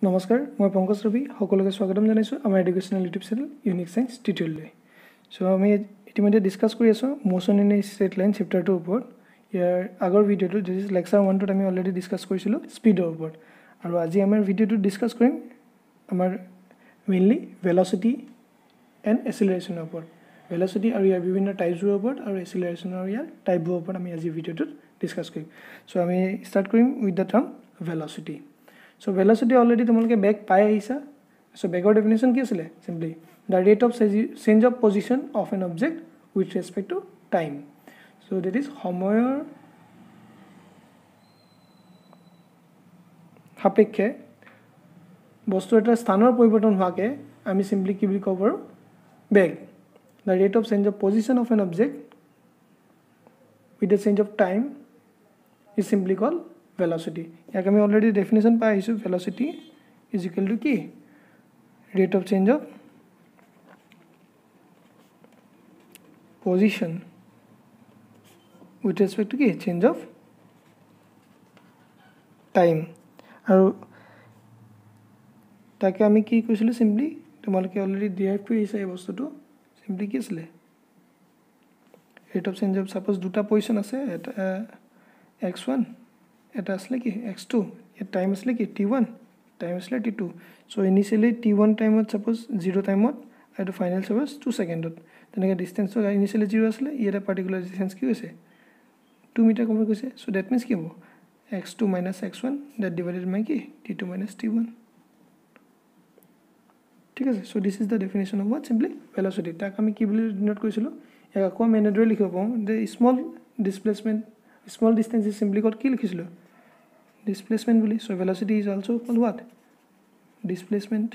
নমস্কাৰ মই পংকজ ৰবি সকলোকে স্বাগতম জনাইছো আমাৰ educational YouTube channel unique science টিউটৰিয়েললৈ সো আমি ইতিমধ্যে ডিসকাস কৰি আছো motion in a straight line chapter 2 ওপৰত ইয়াৰ আগৰ ভিডিওটো যে লেকচাৰ 1 টোত আমি অলৰেডি ডিসকাস কৰিছিলো স্পীডৰ ওপৰত আৰু আজি আমাৰ ভিডিওটো ডিসকাস কৰিম আমাৰ মেইনলি ভেলোচিটি এণ্ড এক্সেলাৰেশ্যনৰ ওপৰত ভেলোচিটি আৰু ইয়াৰ বিভিন্ন টাইপছৰ ওপৰত আৰু এক্সেলাৰেশ্যনৰ ইয়াৰ টাইপৰ ওপৰত আমি আজি ভিডিওটোত ডিসকাস কৰিম সো আমি স্টাৰ্ট কৰিম with the term velocity So velocity already tumulke back pai aisa. So back definition ki asile simply the rate of change of position of an object with respect to time. So that is homoyor hapekkhe bostu eta sthanor poriborton hoake ami simply ki boli kobo back. The rate of change of position of an object with the change of time is simply called velocity. याक आमी already definition पाइ आइसु velocity is equal to की rate of change of position with respect to की change of time আৰু তাকে আমি কি কৈছিলো সিম্পলি তোমালকে অলৰেডি ডিৰাইভ কৰি আছে এই বস্তুটো সিম্পলি কি আছিল rate of change of suppose দুটা পজিশন আছে এটা x1 এটা আসলে কি x2 এর টাইম আসলে কি t1 টাইম আসলে t2 সো ইনিশিয়ালি t1 টাইমত সাপোজ 0 টাইমত আৰু ফাইনাল সাপোজ 2 সেকেন্ডত তেনেকে ডিসটেন্স ইনিশিয়ালি 0 আসলে ইয়াৰ পার্টিকুলার ডিসটেন্স কি হৈছে 2 মিটার কম গৈছে সো দ্যাট মিন্স কি হ'ব x2 - x1 that divided by কি t2 - t1 ঠিক আছে so this is the definition of what simply velocity তাক আমি কি বুলি ডিনোট কৰিছিলো এক আকৌ আমি এনেদৰে লিখিব পাওঁ যে small displacement small distance is simply called কি লিখিছিলো displacement bully. So velocity is also called what? Displacement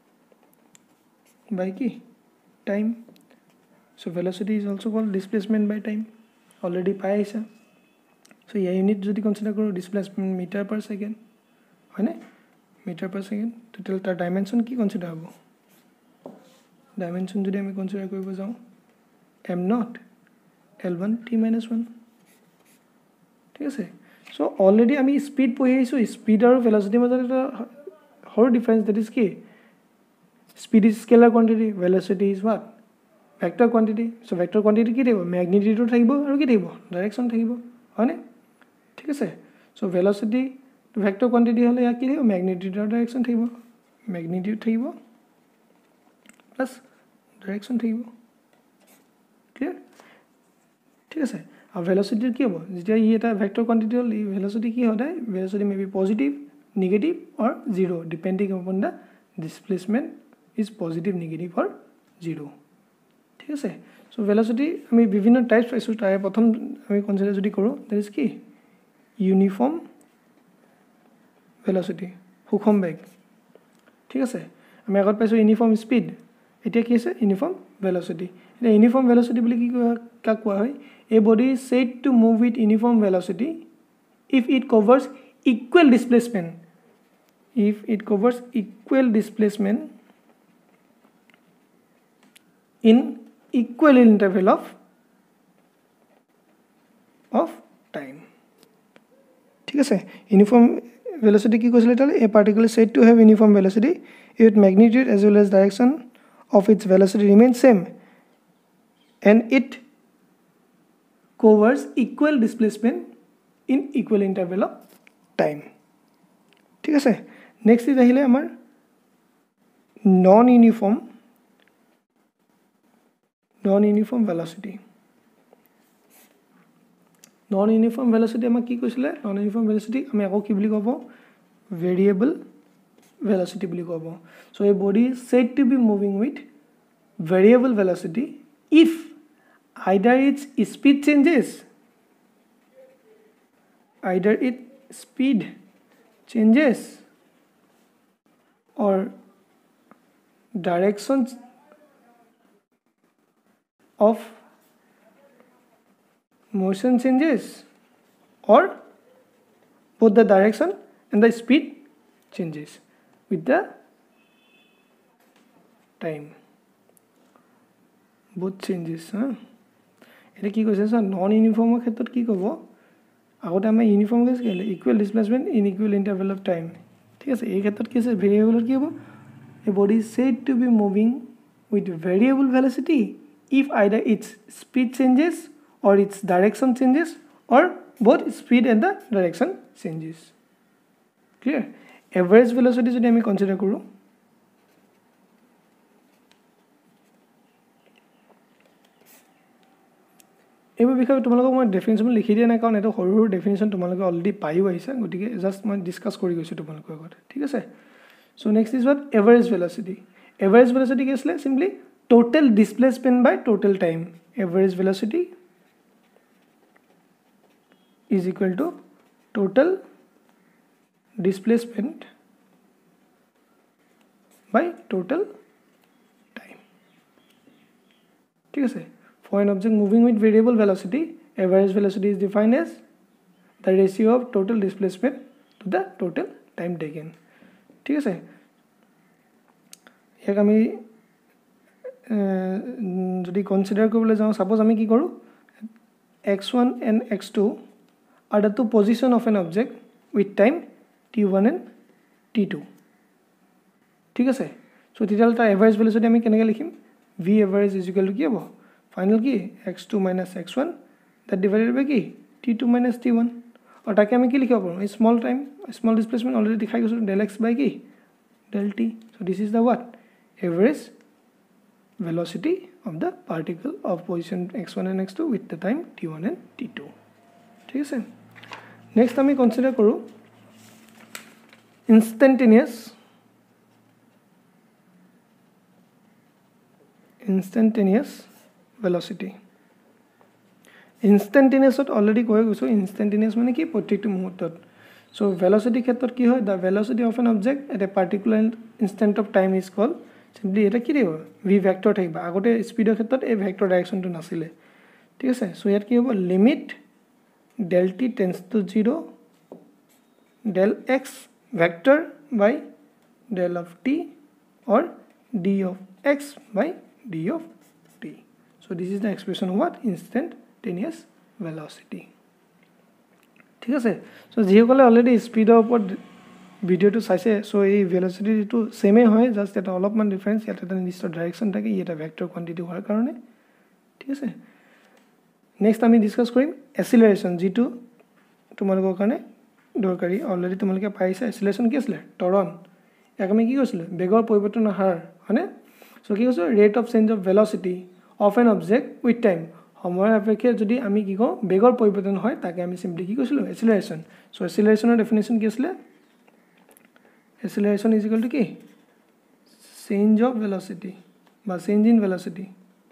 by key time. So velocity is also called displacement by time. Already pi aisa. So yeah, unit jodi consider karo displacement meter per second. Hoine meter per second. Total tar dimension ki consider hobo. Dimension jodi ami consider koribo jao m0 l1 t-1. ঠিক আছে So already আমি speed পঢ়ি আইছো speed আৰু velocity মাজত এটা হৰ difference that is কি speed is scalar quantity velocity is what vector quantity so vector quantity কি থাকিব magnitude থাকিব আৰু কি থাকিব direction থাকিব হয়নে ঠিক আছে so velocity vector quantity হলে ইয়া কি থাকিব magnitude আৰু direction থাকিব magnitude থাকিব plus direction থাকিব clear ঠিক আছে velocity কি হ'ব যেতিয়া ই এটা vector quantity হল velocity কি হয় velocity may be positive negative or zero depending upon the displacement is positive negative or zero ঠিক আছে so velocity আমি বিভিন্ন টাইপস পাইছো তাই প্ৰথম আমি কনসিডাৰ যদি কৰো that is কি uniform velocity সুষম বেগ ঠিক আছে আমি আগত পাইছো uniform speed এতিয়া কি আছে uniform velocity এটা uniform velocity বুলি কি কোৱা হয় A body is said to move with uniform velocity if it covers equal displacement. If it covers equal displacement in equal interval of time. ठीक है uniform velocity की कोशिश लेता है a particle is said to have uniform velocity if its magnitude as well as direction of its velocity remains same and it covers equal displacement in equal interval of time ঠিক আছে next is আহিলে আমাৰ non uniform velocity non uniform velocity আমাক কি কৈছিলে non uniform velocity আমি আকৌ কি বুলি ক'ব variable velocity বুলি ক'ব so a body is said to be moving with variable velocity if either its speed changes or directions of motion changes or both the direction and the speed changes with the time both changes এটা কি কৈছে sir non ইউনিফর্মৰ ক্ষেত্ৰত কি ক'ব আগতে আমি uniform case কেলে equal displacement in equal interval of time ঠিক আছে এই ক্ষেত্ৰত কি আছে ভেৰিয়েবলৰ কি হ'ব a body is said to be moving with variable velocity if either its speed changes or its direction changes or both speed and the direction changes clear average velocity যদি আমি কনসিডার কৰো এইবোৰ বিষয়ে তোমালোকক মই ডেফিনিশ্যন লিখি দিয়া নাই কাৰণ এটা সৰু সৰু ডেফিনিশ্যন তোমালোকে অলৰেডি পাইও আহিছা গতিকে জাস্ট মই ডিসকাস কৰি গৈছো তোমালোকৰ আগত ঠিক আছে so next is what average velocity কি আছিল simply total displacement by total time average velocity is equal to total displacement by total time ঠিক আছে For an object moving with variable velocity, average velocity is defined as the ratio of total displacement to the total time taken. ठीक है याक आमी যদি consider কৰিবলৈ যাওঁ suppose আমি কি কৰো x1 and x2 are the two position of an object with time t1 and t2 ঠিক আছে সো তেতিয়াল তাৰ এভাৰেজ ভেলোচিটি আমি কেনেকৈ লিখিম v average is equal to কি হ'ব फाइनल की x2 minus x1 that divided by की t2 minus t1 और ताकि हमें की लिखा पड़ो small time small displacement already दिखाई गयो del x by key del t so this is the what average velocity of the particle of position x1 and x2 with the time t1 and t2 ठीक है next हमें consider करो instantaneous velocity instantaneous already কৈ গৈছো instantaneous মানে কি প্ৰত্যেকটো মুহূৰ্তত so velocity ক্ষেত্ৰত কি হয় the velocity of an object at a particular instant of time is called simply এটা কি দিব v vector থাকিবা আগতে স্পিডৰ ক্ষেত্ৰত এই ভেক্টৰ ডাইৰেকশনটো নাছিলে ঠিক আছে so ইয়াত কি হ'ব limit del t tends to 0 del x vector by del of t or d of x by d of t so this is the expression of what instantaneous velocity ঠিক আছে so যিসকলে already স্পিডৰ ওপৰত ভিডিওটো চাইছে so এই ভেলোচিটিটো সেমে হয় just এটা অলপমান ডিফাৰেন্স ইয়াত এটা নিৰ্দিষ্ট ডাইৰেকশন থাকে এটা ভেক্টৰ কোয়ান্টিটি হোৱাৰ কাৰণে ঠিক আছে নেক্সট আমি ডিসকাস কৰিম এসিলাৰেশন যেটো তোমালোকৰ কাৰণে দৰকাৰী অলৰেডি তোমালোকে পাইছা এসিলাৰেশন কি আছিল ত্বৰণ ইয়াক আমি কি কৈছিল বেগৰ পৰিৱৰ্তনৰ হাৰ হয়নে so কি কৈছো rate of change of velocity of an object with time সময়ৰ সাপেক্ষে যদি আমি কি কওঁ বেগৰ পৰিৱৰ্তন হয় তাকে আমি সিম্পলি কি কৈছিল এসিলাৰেশন so এসিলাৰেশনৰ ডেফিনিশন কি আছিল acceleration is equal to কি change of velocity বা change in velocity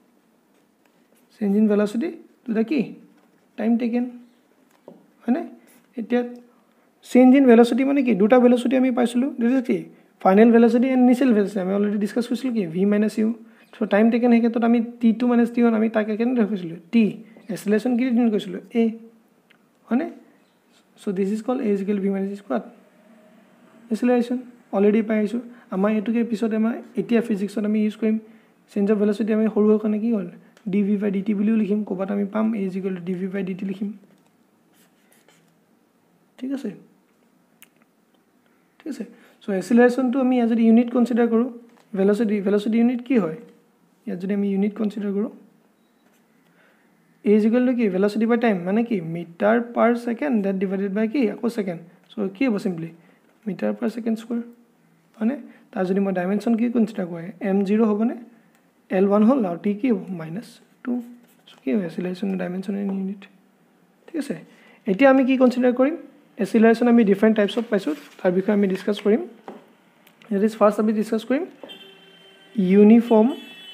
to the কি time taken হয়নে এতিয়া change in velocity মানে কি দুটা velocity আমি পাইছিলো দিছ কি final velocity and initial velocity আমি অলৰেডি ডিসকাস কৰিছিল কি v minus u so time taken হেকে তো আমি t2 minus t1 আমি তাকে কেনে ৰাখিছিলো t acceleration কি ডিন কৰিছিলো a হয়নে so this is called a is equal to v minus square acceleration already পাইছো আমাৰ এটুকে এপিসোড আমাৰ এতিয়া ফিজিক্সত আমি ইউজ কৰিম চেঞ্জ অফ ভেলোচিটি আমি সৰু কাৰণে কি হ'ল dv by dt বুলিও লিখিম কোবাত আমি পাম a is equal to dv by dt লিখিম ঠিক আছে so acceleration to আমি যদি ইউনিট কনসিডাৰ কৰো velocity ইউনিট কি হয় ইয়া যদি আমি ইউনিট কনসিডাৰ কৰো a is equal to কি velocity by time মানে কি metre per second that divided by কি আকৌ সেকেন্ড so কি হ'ব simply metre per second square মানে তাৰ যদি মই ডাইমেনশন কি কনসিডাৰ কৰে m0 হ'বনে l1 হল আৰু t কি হ'ব -2 so কি হয় acceleration ডাইমেনশন ইন ইউনিট ঠিক আছে এতিয়া আমি কি কনসিডাৰ কৰিম acceleration আমি ডিফাৰেন্ট টাইপস অফ পাইছো তাৰ বিষয়ে আমি ডিসকাস কৰিম that is first আমি ডিসকাস কৰিম uniform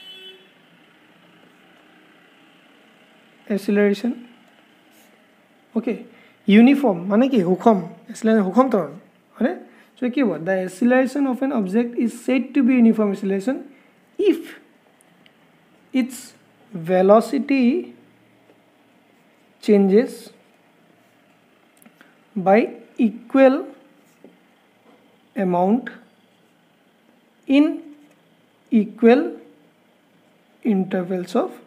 acceleration okay uniform মানে কি হুকম acceleration হুকম ত্বৰণ হয়নে so কি হ'ব the acceleration of an object is said to be uniform acceleration if its velocity changes by equal amount in equal intervals of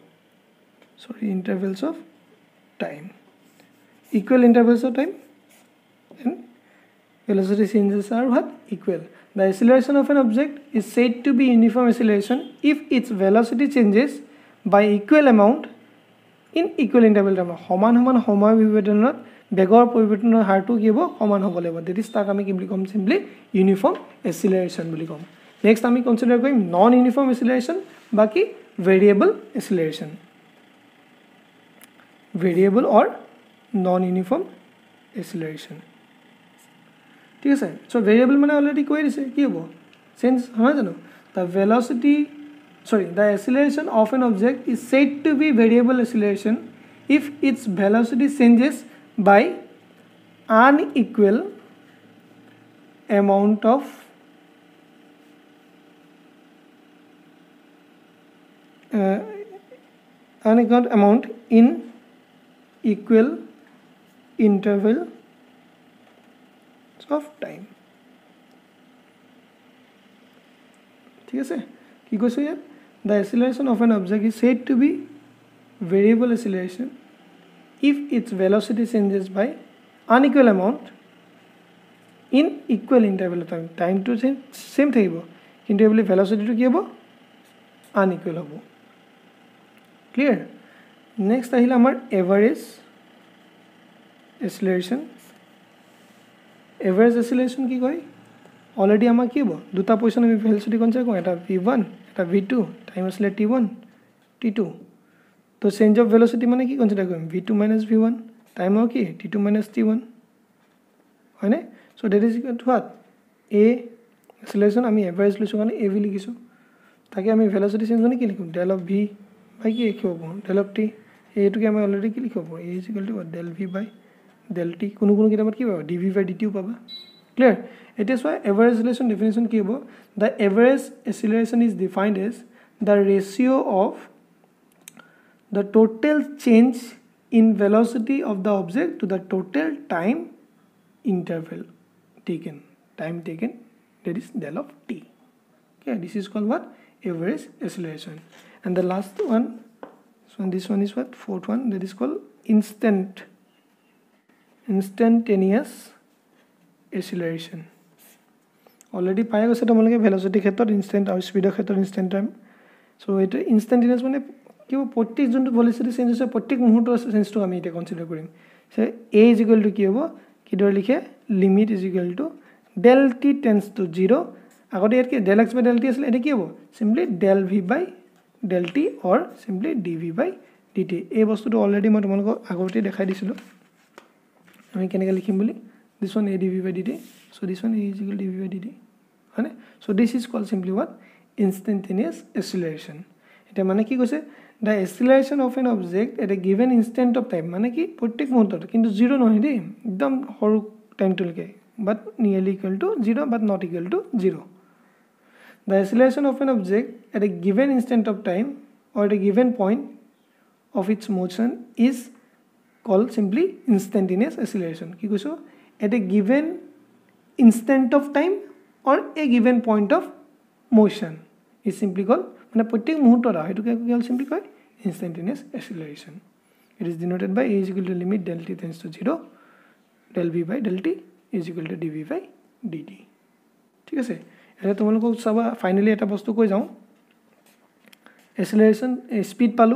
time equal intervals of time and velocity changes are what? Equal. The acceleration of an object is said to be uniform acceleration if its velocity changes by equal amount in equal interval time. সমান সমান সময় বিৱৰ্তনত বেগৰ পৰিৱৰ্তনৰ হাৰটো কি হ'ব সমান হ'ব লাগিব that is তাক আমি কি বুলি ক'ম simply uniform acceleration বুলি ক'ম next আমি কনসিডাৰ কৰিম non uniform acceleration বাকি variable acceleration variable or non uniform acceleration ঠিক আছে so variable মানে অলৰেডি কৈ দিছে কি হ'ব চেঞ্জ হয় জানো the velocity the acceleration of an object is said to be variable acceleration if its velocity changes by unequal amount of unequal amount in equal interval of time ঠিক আছে কি কৈছো ইয়াত the acceleration of an object is said to be variable acceleration if its velocity changes by unequal amount in equal interval of time time to same থাকিব কিন্তু ably velocity to কি হ'ব unequal হ'ব clear next আহিলে আমাৰ average acceleration average acceleration কি কয় already আমাৰ কি হ'ব দুটা পজিশন আমি velocity কনসিডাৰ কৰোঁ এটা v1 এটা v2 টাইম আসলে t1 t2 তো চেঞ্জ অফ velocity মানে কি কনসিডাৰ কৰিম v2 v1 টাইম কি t2 t1 হয়নে so that is equal to what a acceleration আমি average লৈছো কাৰণে a বুলি লিখিছো তাকে আমি velocity চেঞ্জ মানে কি লিখিম del of v by কি লিখিব del of t এইটোকে আমি অলৰেডি কি লিখিব a is equal to del v by del t কোনো কিতাবত কি পাবা dv by dt পাবা clear it is why average acceleration definition কি হ'ব the average acceleration is defined as the ratio of the total change in velocity of the object to the total time interval taken that is del of t okay this is called what average acceleration and the last one so this one is what fourth one that is called instantaneous acceleration already পাই গৈছে তোমালোকে velocity ক্ষেত্ৰত instant আৰু speed ক্ষেত্ৰত instant time so এটা instantaneous মানে কি প্ৰত্যেক যোনটো velocity চেঞ্জ হৈছে প্ৰত্যেক মুহূৰ্তৰ চেঞ্জটো আমি এটা কনসিডাৰ কৰিম so a is equal to কি হ'ব কি দৰে লিখে limit is equal to del t tends to 0 আগতে ইয়াত কি del x by del t আছিল এটা কি হ'ব simply del v by del t or simply dv by dt এই বস্তুটো অলৰেডি মই তোমালোকক আগতে দেখাই দিছিলো আমি কেনেকৈ লিখিম বুলি this one a dv by dt so this one a is equal to dv by dt হয় so this is called simply what instantaneous acceleration এটা মানে কি কৈছে the acceleration of an object at a given instant of time মানে কি প্ৰত্যেক মুহূৰ্তত কিন্তু 0 নহয় দেই একদম সৰু টাইমটো লৈকে but nearly equal to 0 but not equal to 0 the acceleration of an object at a given instant of time or at a given point of its motion is called simply instantaneous acceleration কি কৈছো at a given instant of time or a given point of motion is simply called মানে প্ৰত্যেক মুহূৰ্তত এটোকে কি হ'ল simply কয় instantaneous acceleration it is denoted by a is equal to limit del t tends to 0 del v by del t is equal to dv by dt ঠিক আছে এটা তোমালোকক সবা ফাইনালি এটা বস্তু কৈ যাও acceleration speed পালো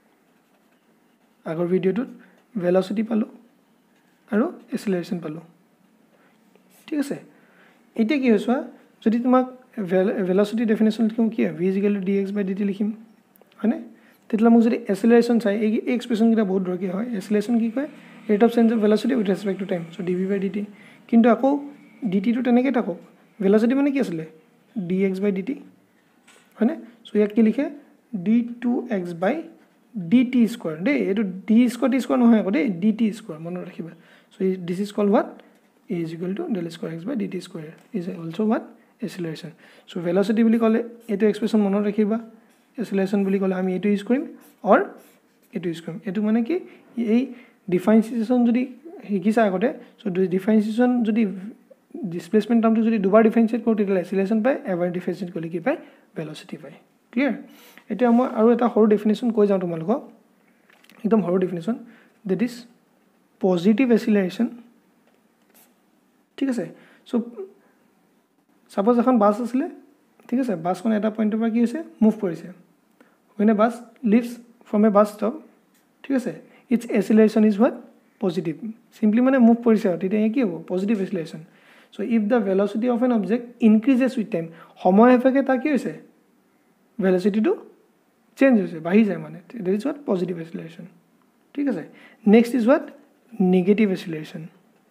আগৰ ভিডিওটোত velocity পালো আৰু acceleration পালো ঠিক আছে এটা কি হৈছে যদি তোমাক velocity definition লিখম কি v is equal to dx by dt লিখিম হয়নে তেতলা মোক যদি acceleration চাই এই এক্সপ্ৰেছন কিটা বহুত দৰকাৰ হয় acceleration কি কয় rate of change of velocity with respect to time so dv by dt কিন্তু আকৌ dt টো তেনেকৈ থাকক velocity মানে কি আছিল dx by dt হয়নে সো ইয়াক কি লিখে d2x by dt square দে এটো d square t square নহয় আকৌ দে dt square মনত ৰাখিবা so this is called what a is equal to del square x by dt square is also what acceleration so velocity বুলি ক'লে এটো expression মনত ৰাখিবা acceleration বুলি ক'লে আমি এটো ইউজ কৰিম or এটো ইউজ কৰিম এটো মানে কি এই ডিফাৰেন্সিয়েশন যদি হিকিছা আগতে সো ডিফাৰেন্সিয়েশন যদি ডিসপ্লেসমেন্ট টার্মটো যদি দুবাৰ ডিফাৰেন্সিয়েট কৰোঁ তেতিয়া acceleration পায় এবাৰ ডিফাৰেন্সিয়েট কৰিলে কি পায় velocity পায় ক্লিয়াৰ এটা মই আৰু এটা সৰু ডেফিনিশন কৈ যাওঁ তোমালোকক একদম সৰু definition that is positive acceleration ঠিক আছে সো সাপোজ এখন বাস আছিলে ঠিক আছে বাসখন এটা পইণ্টৰ পৰা কি হৈছে মুভ কৰিছে when a bus leaves from a bus stop ঠিক আছে its acceleration is what positive simply মানে মুভ কৰিছে তেতিয়া কি হ'ব positive acceleration so if the velocity of an object increases with time সময় সাপেক্ষে তাৰ কি হৈছে velocity to change হৈছে বাঢ়ি যায় মানে that is what positive acceleration ঠিক আছে next is what negative acceleration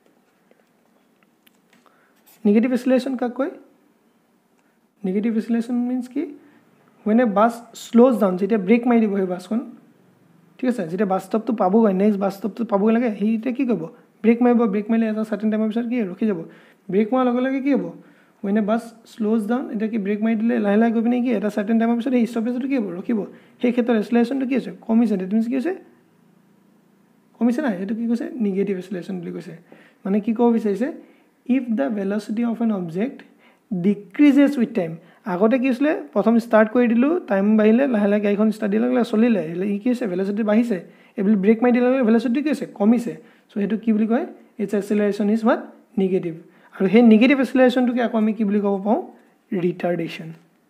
negative acceleration কাক কয় negative acceleration means কি when a bus slows down যেতিয়া ব্ৰেক মাৰি দিব এই বাসখন ঠিক আছে যেতিয়া বাস ষ্টপটো পাবগৈ নেক্সট বাস ষ্টপটো পাবগৈ লাগে সেইতে কি কৰিব ব্ৰেক মাৰিলে এটা সাৰ্টেন টাইমৰ পিছত কি ৰখি যাব ব্ৰেক মাৰাৰ লগে লগে কি হ'ব when a bus slows down এটা কি ব্ৰেক মাৰি দিলে লাহে লাহে গৈ পিনে কি এটা সাৰ্টেন টাইমৰ পিছত এই ষ্টপেজটো কি হ'ব ৰখিব সেই ক্ষেত্ৰত এক্সেলাৰেশ্যনটো কি হৈছে কমিছে দ্যাট মিন্স কি হৈছে কমিছে না এটো কি কৈছে নেগেটিভ এক্সেলাৰেশ্যন বুলি কৈছে মানে কি ক'ব বিচাৰিছে if the velocity of an object decreases with time আগতে কি হৈছিলে প্ৰথম ষ্টাৰ্ট কৰি দিলো টাইম বাঢ়িলে লাহে লাহে গাড়ীখন ষ্টাৰ্ট দিলে লাগলে চলিলে ই কি হৈছে ভেলোচিটি বাঢ়িছে এবলি ব্ৰেক মাৰি দিলে ভেলোচিটি কি হৈছে কমিছে সো হেতু কি বুলি কয় it's acceleration is what negative আৰু হে নেগেটিভ এক্সেলাৰেশ্যনটো আকৌ আমি কি বুলি ক'ব পাওঁ ৰিটাৰ্ডেশ্যন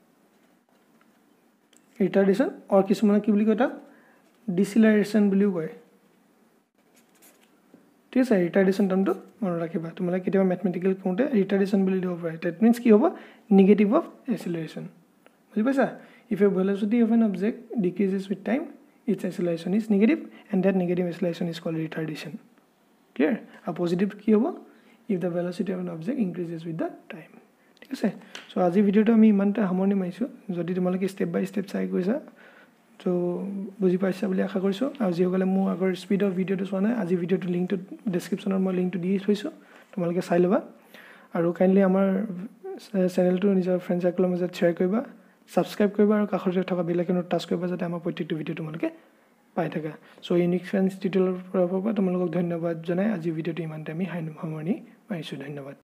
অৰ কিছুমানে কি বুলি কয় এটা ডিসেলাৰেশ্যন বুলিও কয় ঠিক আছে ৰিটাৰ্ডেশ্যন টাৰ্মটো মনত ৰাখিবা তোমালোকে কেতিয়াবা ম্যাথমেটিক্যাল কোনতে ৰিটাৰ্ডেশ্যন বুলি দিব পাৰে দ্যাট মিন্স কি হ'ব নেগেটিভ অফ এক্সেলাৰেশ্যন বুজি পাইছা if a velocity of an object decreases with time its acceleration is negative and that negative acceleration is called retardation clear a positive কি হ'ব if the velocity of an object increases with the time ঠিক আছে so আজি ভিডিওটো আমি ইমানটা সামৰণি মাৰিছো যদি তোমালোকে স্টেপ বাই স্টেপ চাই গৈছা তো বুজি পাইছা বুলি আশা কৰিছো আৰু যিসকলে মোৰ আগৰ স্পীডৰ ভিডিওটো চোৱা নাই আজি ভিডিওটো লিংকটো ডেসক্ৰিপচনত মই লিংকটো দি থৈছো তোমালোকে চাই ল'বা আৰু কাইন্ডলি আমাৰ চেনেলটো নিজৰ ফ্ৰেণ্ড সাৰ্কেলৰ মাজত শ্বেয়াৰ কৰিবা সাবস্ক্ৰাইব কৰিবা আৰু কাষতে থকা বেল আইকনত টাচ কৰিবা যাতে আমাৰ প্ৰত্যেকটো ভিডিও তোমালোকে পাই থাকা সো ইউনিক ফ্ৰেণ্ডছ টিউটৰিয়েলৰ পৰা তোমালোকক ধন্যবাদ জনাই আজি ভিডিওটো ইমানতে আমি সামৰণি মাৰিছো ধন্যবাদ